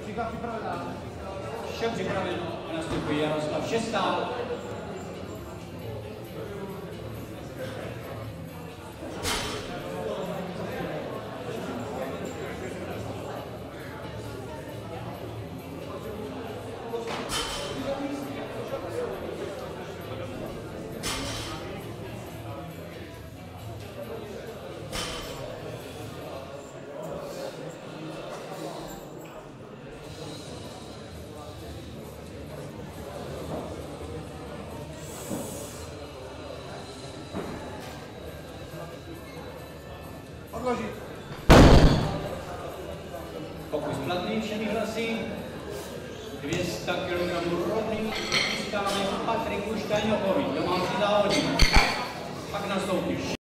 Vše připraveno a nastupuje Jaroslav Šestál. Odložit. Pokus platný všemi hlasy. 200 kg rovný získáme Patriku Štajňokovi, domácí závodník. Pak nastoupí